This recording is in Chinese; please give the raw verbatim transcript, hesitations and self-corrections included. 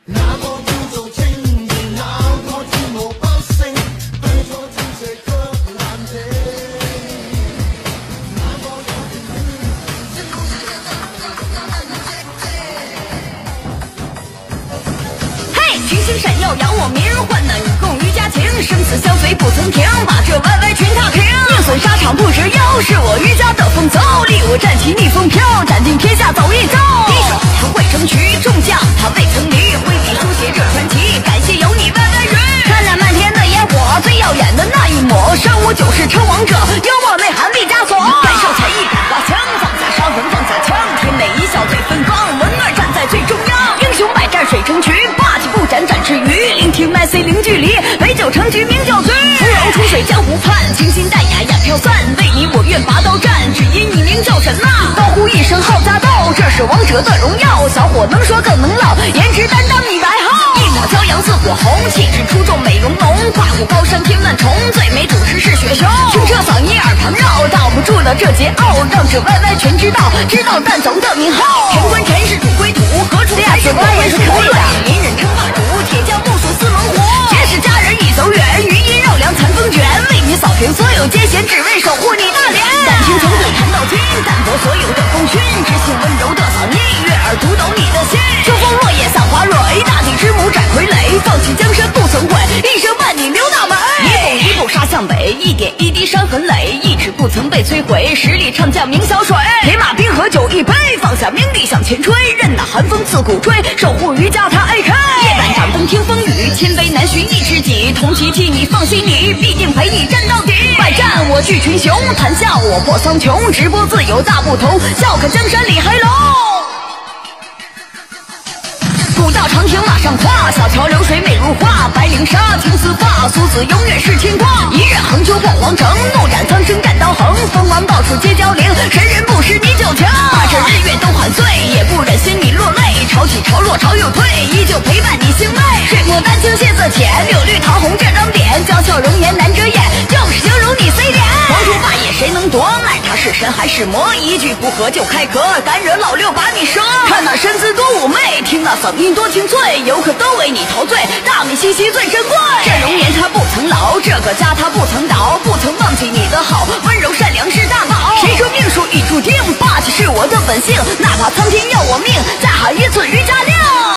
群星闪耀，扬我名，患难与共于家庭，生死相随不曾停，把这歪歪群踏平。命损沙场不值腰，是我渔家的风走，立我战旗逆风飘，斩尽天下走一遭。一手成会成渠，众将他未曾离，挥笔书写这传奇，感谢有你歪歪鱼。看那漫天的烟火，最耀眼的那一抹，生我九世称王者，幽默内涵毕加索。感受才艺百花枪，放下杀魂放下枪，天美一笑最芬芳，文儿站在最中央。英雄百战水成渠，霸气不斩展翅鱼，聆听麦 C 零距离，杯酒成局名叫醉。芙蓉出水江湖畔，清新淡雅雅飘散，为你我愿拔刀战，只因你名叫神呐。高呼一声好家斗，这是王者的荣耀，小伙能说更能唠，颜值担当你白号。一抹骄阳似火红，气质出众美容浓，跨过高山天万重，最美主持是雪胸。清澈嗓音耳旁绕，挡不住了这桀骜，让这歪歪全知道，知道蛋总的名号。乾坤尘世主归土，何处才是我也是可以的。名人称霸主，铁匠木属四猛虎，结识佳人已走远，余音绕梁残风卷，为你扫平所有艰险，只为守护你大脸。感情从古谈到今，淡泊所有的功勋，知性温柔的嗓音，悦耳读懂你的心。秋风落叶散花蕊，大地之母斩傀儡，放弃江山不曾悔，一生伴你刘大美。一步一步杀向北，一点一滴伤痕累，一直不曾被摧毁，实力唱将明小水。铁马冰河酒一杯，放下名利向前吹，任那寒风刺骨吹，守护渔家他 A K。夜半掌灯听风雨，千杯难寻一知己，同其气你放心里，必定陪你战到底。百战我聚群雄，谈笑我破苍穹，直播自有大不同，笑看江山李黑龙。古道长亭马上跨，小桥流水美如画，白绫纱青丝发，苏子永远是牵挂。一日横秋破皇城，怒斩苍生战刀横，锋芒到处皆凋零，神人不识你九强。把这日月都喊碎，也不忍心你落泪，潮起潮落潮又退，依旧陪伴你星妹。水墨丹青蟹色浅，柳绿桃红这张脸，娇俏容颜难遮掩，就是形容你 C 脸。皇族霸业谁能夺？奈他是神还是魔？一句不合就开壳，敢惹老六把你折。看那身姿多妩媚，听那嗓音多清脆，游客都为你陶醉，大美兮兮最珍贵。这容颜它不曾老，这个家它不曾倒，不曾忘记你的好，温柔善良是大宝。谁说命数已注定，霸气是我的本性，哪怕苍天要我命，再喊一寸瑜伽令。